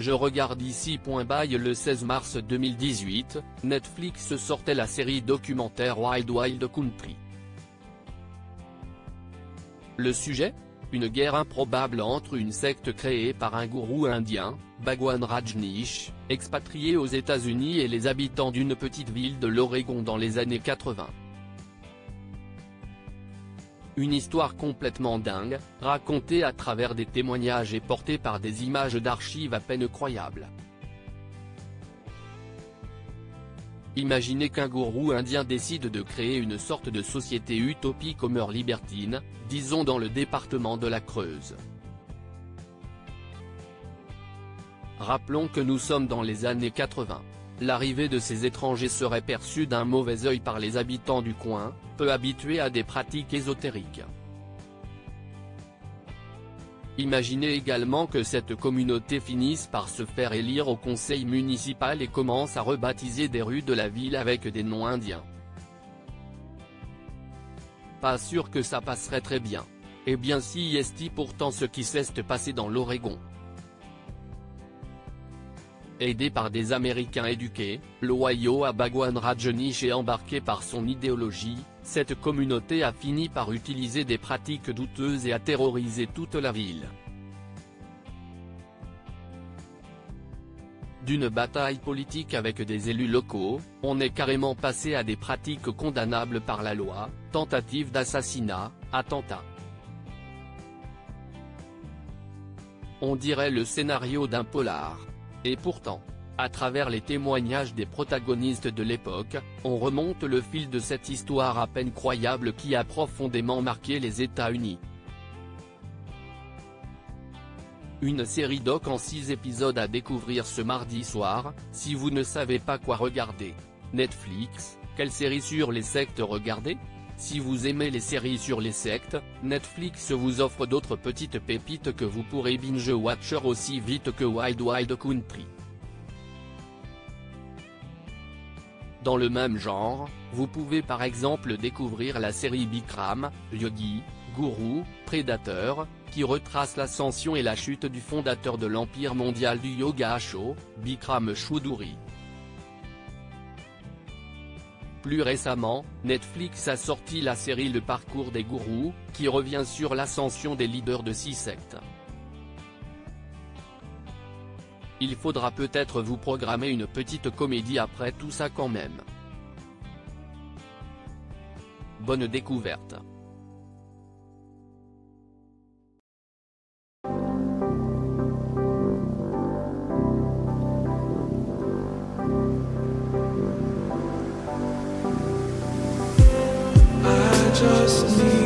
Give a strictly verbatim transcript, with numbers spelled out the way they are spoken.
Je regarde ici. By le seize mars deux mille dix-huit, Netflix sortait la série documentaire Wild Wild Country. Le sujet ? Une guerre improbable entre une secte créée par un gourou indien, Bhagwan Rajneesh, expatrié aux États-Unis, et les habitants d'une petite ville de l'Oregon dans les années quatre-vingt. Une histoire complètement dingue, racontée à travers des témoignages et portée par des images d'archives à peine croyables. Imaginez qu'un gourou indien décide de créer une sorte de société utopique aux mœurs libertines, disons dans le département de la Creuse. Rappelons que nous sommes dans les années quatre-vingt. L'arrivée de ces étrangers serait perçue d'un mauvais œil par les habitants du coin, peu habitués à des pratiques ésotériques. Imaginez également que cette communauté finisse par se faire élire au conseil municipal et commence à rebaptiser des rues de la ville avec des noms indiens. Pas sûr que ça passerait très bien. Eh bien si est pourtant ce qui s'est passé dans l'Oregon. Aidé par des Américains éduqués, loyaux à Bhagwan Rajneesh et embarqué par son idéologie, cette communauté a fini par utiliser des pratiques douteuses et a terrorisé toute la ville. D'une bataille politique avec des élus locaux, on est carrément passé à des pratiques condamnables par la loi, tentative d'assassinat, attentat. On dirait le scénario d'un polar. Et pourtant, à travers les témoignages des protagonistes de l'époque, on remonte le fil de cette histoire à peine croyable qui a profondément marqué les États-Unis. Une série doc en six épisodes à découvrir ce mardi soir, si vous ne savez pas quoi regarder. Netflix, quelle série sur les sectes regarder ? Si vous aimez les séries sur les sectes, Netflix vous offre d'autres petites pépites que vous pourrez binge-watcher aussi vite que Wild Wild Country. Dans le même genre, vous pouvez par exemple découvrir la série Bikram, Yogi, Gourou, Prédateur, qui retrace l'ascension et la chute du fondateur de l'empire mondial du yoga Osho, Bikram Choudhury. Plus récemment, Netflix a sorti la série Le Parcours des Gourous, qui revient sur l'ascension des leaders de six sectes. Il faudra peut-être vous programmer une petite comédie après tout ça quand même. Bonne découverte. Just need